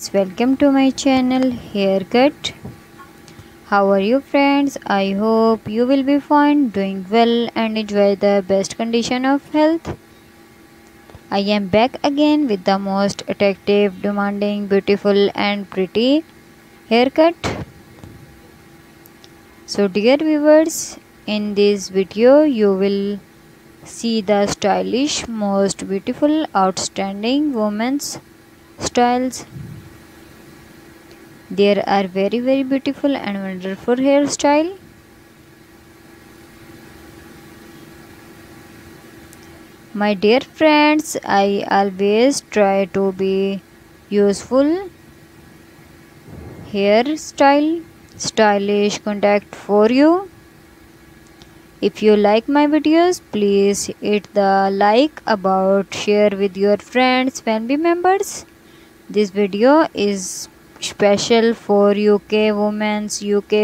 Welcome to my channel Haircut. How are you friends? I hope you will be fine, doing well and enjoy the best condition of health. I am back again with the most attractive, demanding, beautiful and pretty haircut. So dear viewers, in this video you will see the stylish, most beautiful, outstanding women's styles. There are very beautiful and wonderful hairstyle. My dear friends, I always try to be useful hairstyle, stylish contact for you. If you like my videos, please hit the like about, share with your friends, family members. This video is special for UK women's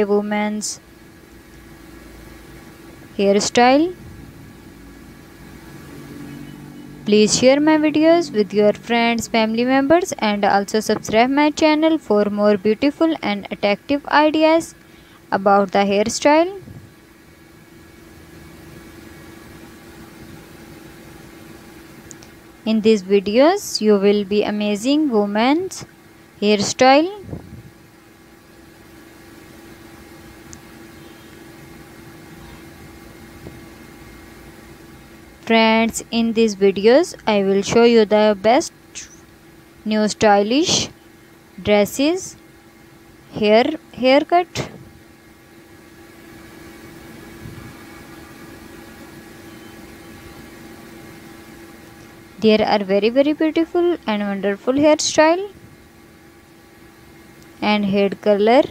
hairstyle. Please share my videos with your friends, family members and also subscribe my channel for more beautiful and attractive ideas about the hairstyle. In these videos you will be amazing women's hairstyle. Friends, in these videos I will show you the best new stylish dresses, haircut. There are very beautiful and wonderful hairstyle and hair color.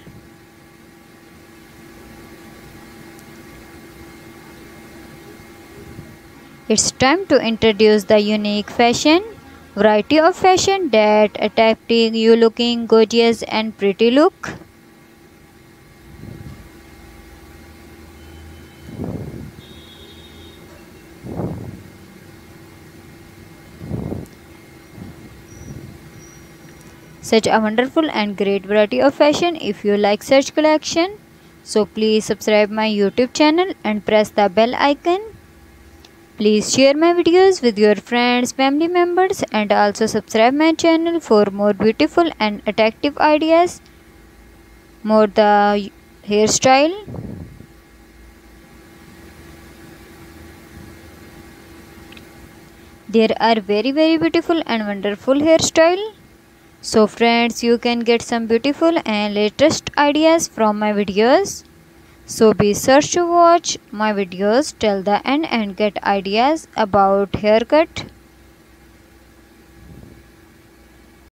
It's time to introduce the unique fashion, variety of fashion that attracting you looking gorgeous and pretty look. Such a wonderful and great variety of fashion. If you like such collection, so please subscribe my YouTube channel and press the bell icon. Please share my videos with your friends, family members and also subscribe my channel for more beautiful and attractive ideas. More the hairstyle. There are very beautiful and wonderful hairstyle. So friends, you can get some beautiful and latest ideas from my videos. So be sure to watch my videos till the end and get ideas about haircut.